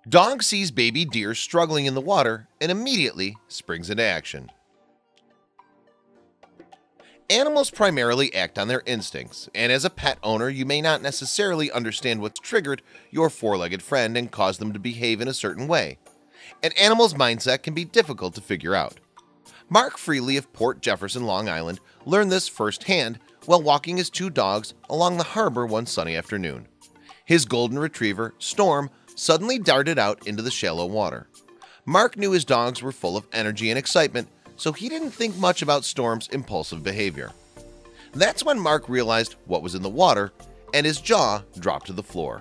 Dog sees baby deer struggling in the water and immediately springs into action. Animals primarily act on their instincts, and as a pet owner, you may not necessarily understand what's triggered your four-legged friend and caused them to behave in a certain way. An animal's mindset can be difficult to figure out. Mark Freely of Port Jefferson, Long Island, learned this firsthand while walking his two dogs along the harbor one sunny afternoon. His golden retriever, Storm, suddenly darted out into the shallow water. Mark knew his dogs were full of energy and excitement, so he didn't think much about Storm's impulsive behavior. That's when Mark realized what was in the water, and his jaw dropped to the floor.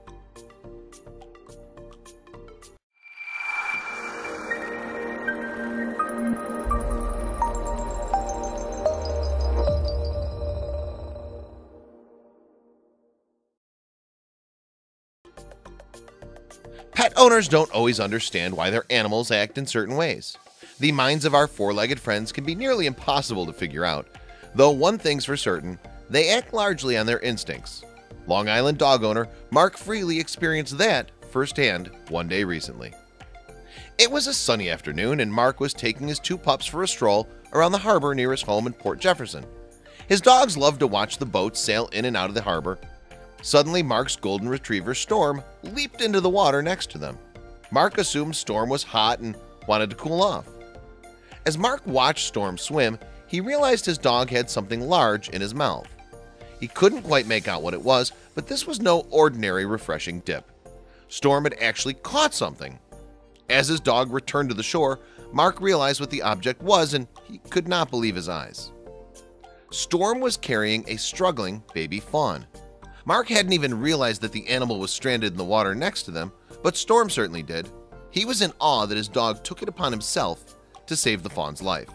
Pet owners don't always understand why their animals act in certain ways. The minds of our four-legged friends can be nearly impossible to figure out, though one thing's for certain, they act largely on their instincts. Long Island dog owner Mark Freely experienced that firsthand one day recently. It was a sunny afternoon and Mark was taking his two pups for a stroll around the harbor near his home in Port Jefferson. His dogs loved to watch the boats sail in and out of the harbor. Suddenly, Mark's golden retriever, Storm, leaped into the water next to them. Mark assumed Storm was hot and wanted to cool off. As Mark watched Storm swim, he realized his dog had something large in his mouth. He couldn't quite make out what it was, but this was no ordinary refreshing dip. Storm had actually caught something. As his dog returned to the shore, Mark realized what the object was and he could not believe his eyes. Storm was carrying a struggling baby fawn. Mark hadn't even realized that the animal was stranded in the water next to them, but Storm certainly did. He was in awe that his dog took it upon himself to save the fawn's life.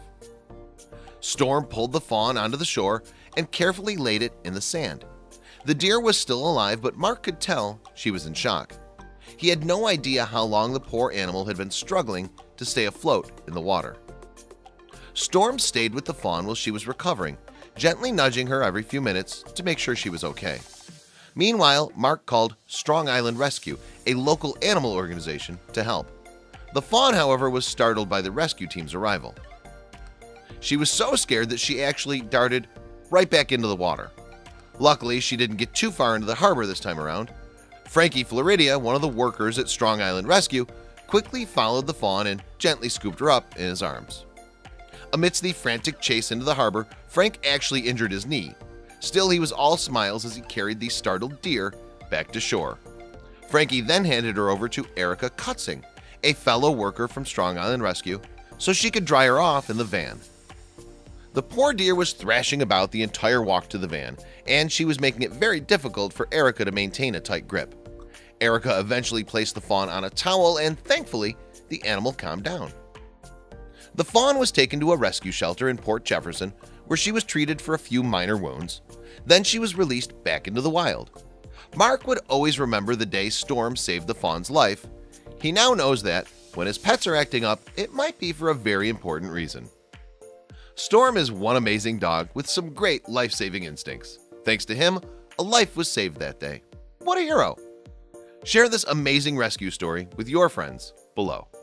Storm pulled the fawn onto the shore and carefully laid it in the sand. The deer was still alive, but Mark could tell she was in shock. He had no idea how long the poor animal had been struggling to stay afloat in the water. Storm stayed with the fawn while she was recovering, gently nudging her every few minutes to make sure she was okay. Meanwhile, Mark called Strong Island Rescue, a local animal organization, to help. The fawn, however, was startled by the rescue team's arrival. She was so scared that she actually darted right back into the water. Luckily, she didn't get too far into the harbor this time around. Frankie Floridia, one of the workers at Strong Island Rescue, quickly followed the fawn and gently scooped her up in his arms. Amidst the frantic chase into the harbor, Frank actually injured his knee. Still, he was all smiles as he carried the startled deer back to shore. Frankie then handed her over to Erica Kutzing, a fellow worker from Strong Island Rescue, so she could dry her off in the van. The poor deer was thrashing about the entire walk to the van, and she was making it very difficult for Erica to maintain a tight grip. Erica eventually placed the fawn on a towel, and thankfully, the animal calmed down. The fawn was taken to a rescue shelter in Port Jefferson, where she was treated for a few minor wounds. Then she was released back into the wild. Mark would always remember the day Storm saved the fawn's life. He now knows that when his pets are acting up, it might be for a very important reason. Storm is one amazing dog with some great life-saving instincts. Thanks to him, a life was saved that day. What a hero! Share this amazing rescue story with your friends below.